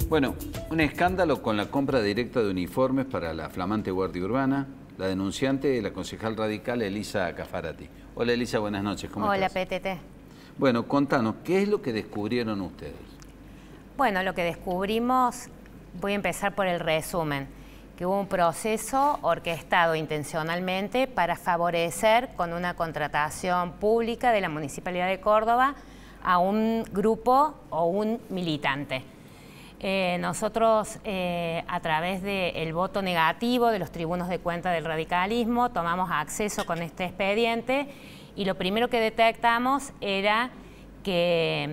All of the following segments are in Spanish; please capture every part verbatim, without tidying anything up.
Bueno, un escándalo con la compra directa de uniformes para la flamante Guardia Urbana. La denunciante, la concejal radical Elisa Caffarati. Hola Elisa, buenas noches, ¿cómo Hola, estás? P T T. Bueno, contanos, ¿qué es lo que descubrieron ustedes? Bueno, lo que descubrimos, voy a empezar por el resumen, que hubo un proceso orquestado intencionalmente para favorecer con una contratación pública de la Municipalidad de Córdoba a un grupo o un militante. Eh, nosotros, eh, a través del voto negativo de los tribunos de cuenta del radicalismo, tomamos acceso con este expediente y lo primero que detectamos era que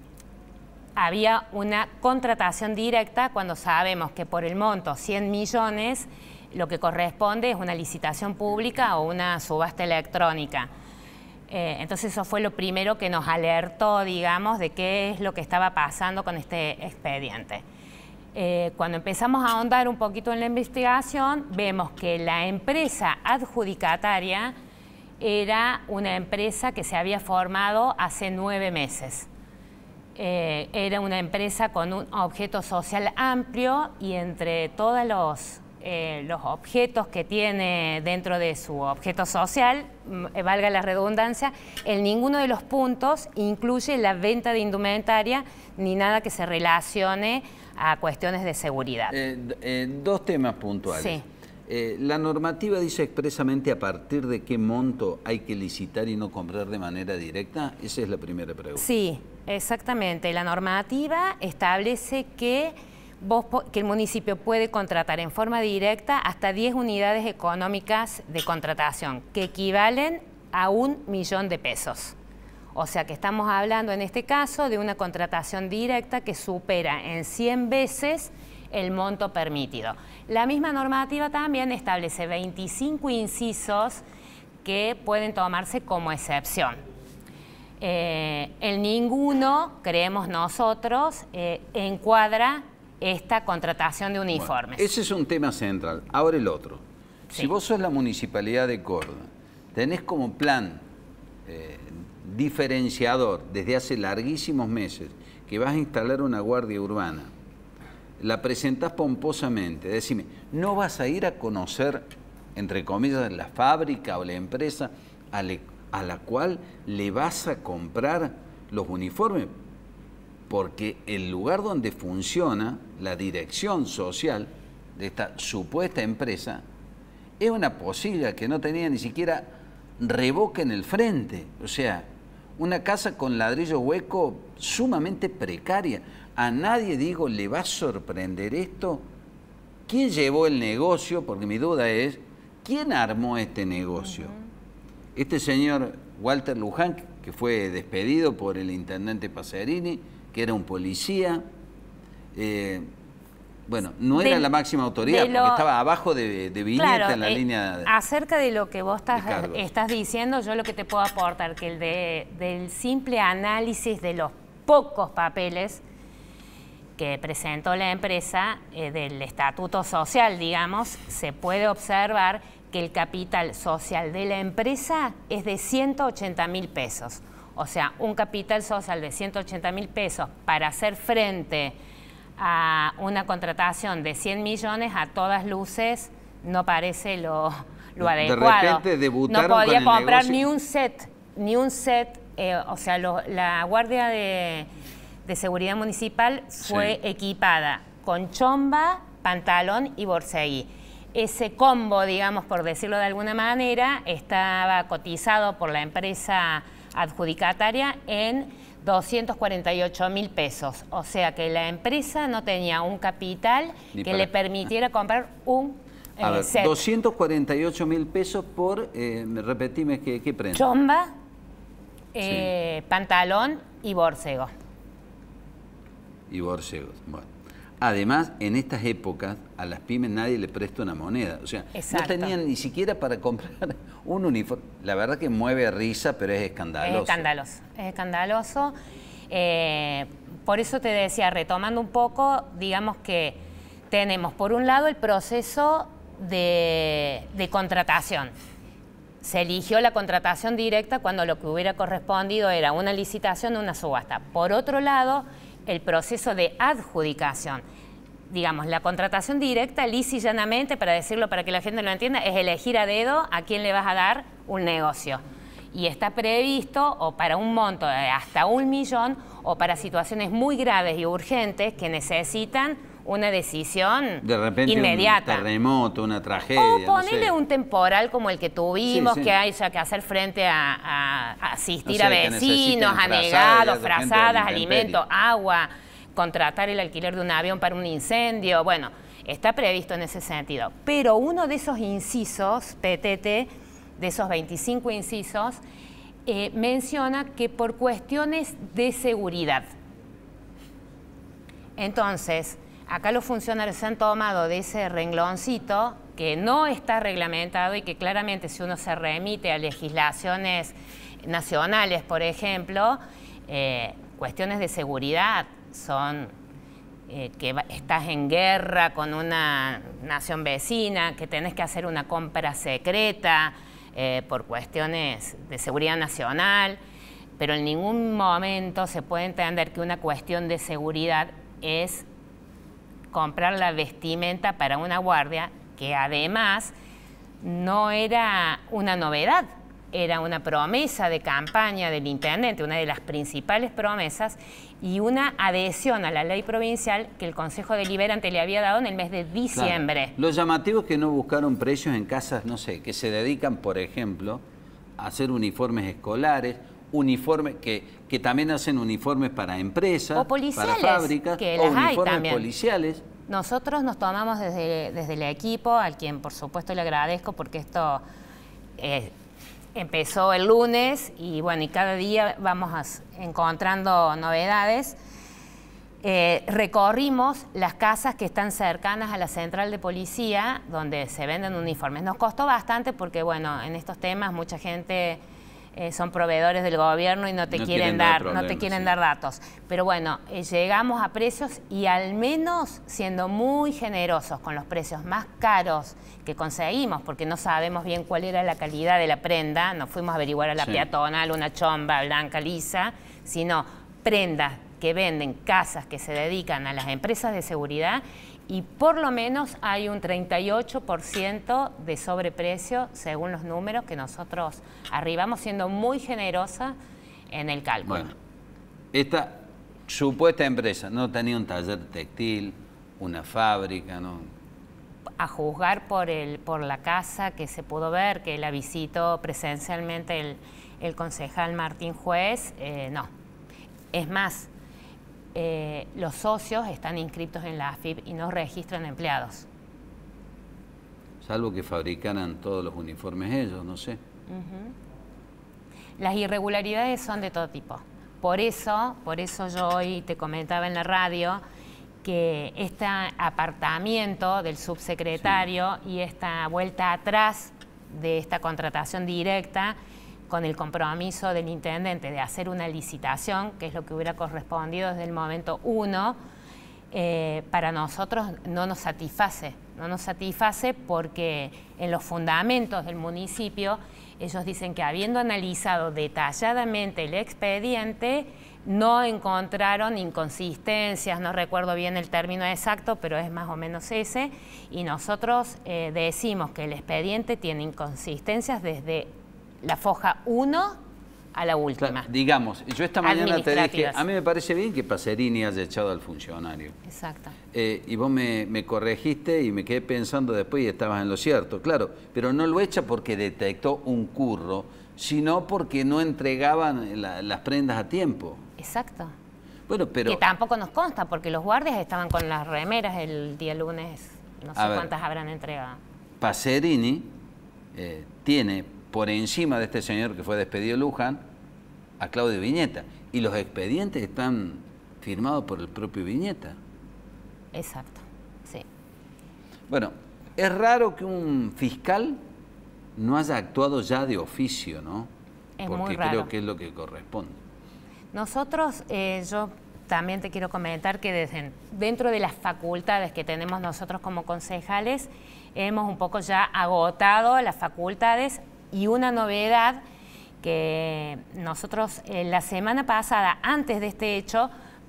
mmm, había una contratación directa cuando sabemos que por el monto cien millones lo que corresponde es una licitación pública o una subasta electrónica. Eh, entonces eso fue lo primero que nos alertó, digamos, de qué es lo que estaba pasando con este expediente. Eh, cuando empezamos a ahondar un poquito en la investigación, vemos que la empresa adjudicataria era una empresa que se había formado hace nueve meses. Eh, era una empresa con un objeto social amplio y entre todos los, eh, los objetos que tiene dentro de su objeto social, eh, valga la redundancia, en ninguno de los puntos incluye la venta de indumentaria ni nada que se relacione a cuestiones de seguridad. Eh, eh, dos temas puntuales. Sí. Eh, la normativa dice expresamente a partir de qué monto hay que licitar y no comprar de manera directa. Esa es la primera pregunta. Sí, exactamente. La normativa establece que, vos, que el municipio puede contratar en forma directa hasta diez unidades económicas de contratación, que equivalen a un millón de pesos. O sea que estamos hablando en este caso de una contratación directa que supera en cien veces el monto permitido. La misma normativa también establece veinticinco incisos que pueden tomarse como excepción. Eh, en ninguno, creemos nosotros, eh, encuadra esta contratación de uniformes. Bueno, ese es un tema central. Ahora el otro. Sí. Si vos sos la Municipalidad de Córdoba, tenés como plan eh, diferenciador desde hace larguísimos meses que vas a instalar una guardia urbana, la presentás pomposamente, decime, ¿no vas a ir a conocer, entre comillas, la fábrica o la empresa a, le, a la cual le vas a comprar los uniformes? Porque el lugar donde funciona la dirección social de esta supuesta empresa es una posibilidad que no tenía ni siquiera revoque en el frente. O sea, una casa con ladrillo hueco sumamente precaria. A nadie, digo, le va a sorprender esto. ¿Quién llevó el negocio? Porque mi duda es, ¿quién armó este negocio? Uh-huh. Este señor Walter Luján, que fue despedido por el intendente Pacerini, que era un policía, eh, bueno, no de, era la máxima autoridad, lo, porque estaba abajo de, de Viñeta, claro, en la eh, línea de, acerca de lo que vos estás, estás diciendo, yo lo que te puedo aportar, que el de, del simple análisis de los pocos papeles que presentó la empresa, eh, del estatuto social, digamos, se puede observar que el capital social de la empresa es de ciento ochenta mil pesos. O sea, un capital social de ciento ochenta mil pesos para hacer frente a una contratación de cien millones, a todas luces no parece lo, lo adecuado. De repente debutaron no podía con el comprar negocio. ni un set, ni un set, eh, o sea, lo, la Guardia de, de Seguridad Municipal fue sí. equipada con chomba, pantalón y borseguí. Ese combo, digamos, por decirlo de alguna manera, estaba cotizado por la empresa adjudicataria en doscientos cuarenta y ocho mil pesos. O sea que la empresa no tenía un capital Ni que para... le permitiera comprar un eh, A ver, set. doscientos cuarenta y ocho mil pesos por, eh, repetime, ¿qué, qué prenda? Chomba, eh, sí. pantalón y borcego. Y borcegos, bueno. Además, en estas épocas, a las pymes nadie le presta una moneda. O sea, Exacto. no tenían ni siquiera para comprar un uniforme. La verdad que mueve risa, pero es escandaloso. Es escandaloso, es escandaloso. Eh, por eso te decía, retomando un poco, digamos que tenemos, por un lado, el proceso de, de contratación. Se eligió la contratación directa cuando lo que hubiera correspondido era una licitación o una subasta. Por otro lado, el proceso de adjudicación. Digamos, la contratación directa, lisa y llanamente, para decirlo para que la gente lo entienda, es elegir a dedo a quién le vas a dar un negocio. Y está previsto o para un monto de hasta un millón o para situaciones muy graves y urgentes que necesitan una decisión de repente inmediata. Un terremoto, una tragedia. O ponerle no sé. un temporal como el que tuvimos, sí, sí. que haya que hacer frente a, a, a asistir no sé, a vecinos, a negados, frazadas, alimentos, agua, contratar el alquiler de un avión para un incendio. Bueno, está previsto en ese sentido. Pero uno de esos incisos, Petete, de esos veinticinco incisos, eh, menciona que por cuestiones de seguridad. Entonces, acá los funcionarios se han tomado de ese rengloncito que no está reglamentado y que claramente si uno se remite a legislaciones nacionales, por ejemplo, eh, cuestiones de seguridad son eh, que estás en guerra con una nación vecina, que tenés que hacer una compra secreta, Eh, por cuestiones de seguridad nacional, pero en ningún momento se puede entender que una cuestión de seguridad es comprar la vestimenta para una guardia, que además no era una novedad, era una promesa de campaña del intendente, una de las principales promesas, y una adhesión a la ley provincial que el Consejo Deliberante le había dado en el mes de diciembre. Claro. Lo llamativo es que no buscaron precios en casas, no sé, que se dedican, por ejemplo, a hacer uniformes escolares, uniformes que, que también hacen uniformes para empresas, o policiales, para fábricas, que o las hay uniformes también. policiales. Nosotros nos tomamos desde, desde el equipo, al quien por supuesto le agradezco porque esto eh, empezó el lunes y bueno, y cada día vamos a, encontrando novedades. Eh, recorrimos las casas que están cercanas a la central de policía donde se venden uniformes. Nos costó bastante porque bueno, en estos temas mucha gente eh, son proveedores del gobierno y no te no quieren, quieren dar, dar problemas, no te quieren sí. dar datos. Pero bueno, eh, llegamos a precios y al menos siendo muy generosos con los precios más caros que conseguimos, porque no sabemos bien cuál era la calidad de la prenda, no fuimos a averiguar a la sí. peatonal, una chomba blanca lisa, sino prendas que venden casas que se dedican a las empresas de seguridad y por lo menos hay un treinta y ocho por ciento de sobreprecio según los números que nosotros arribamos, siendo muy generosa en el cálculo. Bueno, esta supuesta empresa no tenía un taller textil, una fábrica, ¿no? A juzgar por, el, por la casa que se pudo ver, que la visitó presencialmente el, el concejal Martín Juez, eh, no. Es más, eh, los socios están inscritos en la A F I P y no registran empleados. Salvo que fabricaran todos los uniformes ellos, no sé. Uh-huh. Las irregularidades son de todo tipo. Por eso, por eso yo hoy te comentaba en la radio que este apartamiento del subsecretario sí. y esta vuelta atrás de esta contratación directa con el compromiso del intendente de hacer una licitación, que es lo que hubiera correspondido desde el momento uno, eh, para nosotros no nos satisface. No nos satisface porque en los fundamentos del municipio ellos dicen que habiendo analizado detalladamente el expediente, no encontraron inconsistencias, no recuerdo bien el término exacto, pero es más o menos ese, y nosotros eh, decimos que el expediente tiene inconsistencias desde la foja uno a la última. Claro, digamos, yo esta mañana te dije, a mí me parece bien que Pacerini haya echado al funcionario. Exacto. Eh, y vos me, me corregiste y me quedé pensando después y estabas en lo cierto, claro, pero no lo echa porque detectó un curro, sino porque no entregaban la, las prendas a tiempo. Exacto. Bueno, pero... Que tampoco nos consta, porque los guardias estaban con las remeras el día lunes, no sé A ver, cuántas habrán entregado. Pacerini eh, tiene por encima de este señor que fue despedido Luján a Claudio Viñeta, y los expedientes están firmados por el propio Viñeta. Exacto, sí. Bueno, es raro que un fiscal no haya actuado ya de oficio, ¿no? Es Porque muy raro. creo que es lo que corresponde. Nosotros, eh, yo también te quiero comentar que desde, dentro de las facultades que tenemos nosotros como concejales, hemos un poco ya agotado las facultades y una novedad que nosotros eh, la semana pasada, antes de este hecho,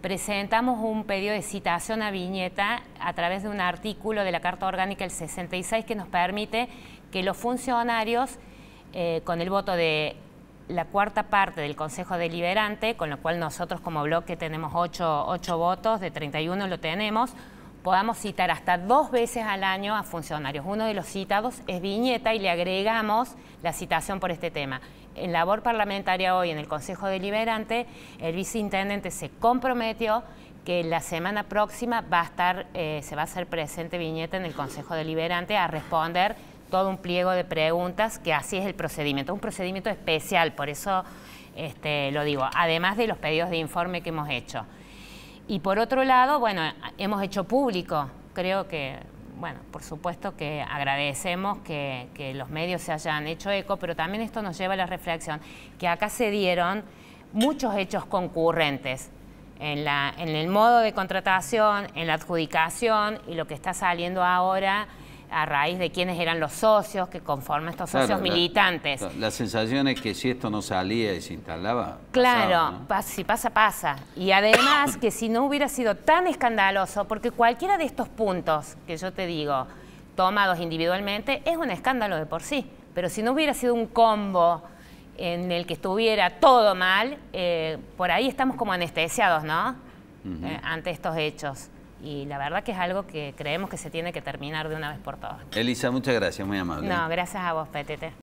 presentamos un pedido de citación a viñeta a través de un artículo de la Carta Orgánica del sesenta y seis que nos permite que los funcionarios, eh, con el voto de la cuarta parte del Consejo Deliberante, con lo cual nosotros como bloque tenemos ocho, ocho votos, de treinta y uno lo tenemos, podamos citar hasta dos veces al año a funcionarios. Uno de los citados es viñeta y le agregamos la citación por este tema. En labor parlamentaria hoy en el Consejo Deliberante, el viceintendente se comprometió que la semana próxima va a estar, eh, se va a hacer presente viñeta en el Consejo Deliberante a responder todo un pliego de preguntas, que así es el procedimiento, un procedimiento especial, por eso este, lo digo, además de los pedidos de informe que hemos hecho. Y por otro lado, bueno, hemos hecho público, creo que, bueno, por supuesto que agradecemos que, que los medios se hayan hecho eco, pero también esto nos lleva a la reflexión que acá se dieron muchos hechos concurrentes en, la, en el modo de contratación, en la adjudicación y lo que está saliendo ahora a raíz de quiénes eran los socios que conforman estos socios claro, militantes. La, la sensación es que si esto no salía y se instalaba... Claro, pasaba, ¿no? pa, si pasa, pasa. Y además que si no hubiera sido tan escandaloso, porque cualquiera de estos puntos que yo te digo, tomados individualmente, es un escándalo de por sí. Pero si no hubiera sido un combo en el que estuviera todo mal, eh, por ahí estamos como anestesiados, ¿no? Uh-huh. eh, ante estos hechos. Y la verdad que es algo que creemos que se tiene que terminar de una vez por todas. Elisa, muchas gracias, muy amable. No, gracias a vos, Petete.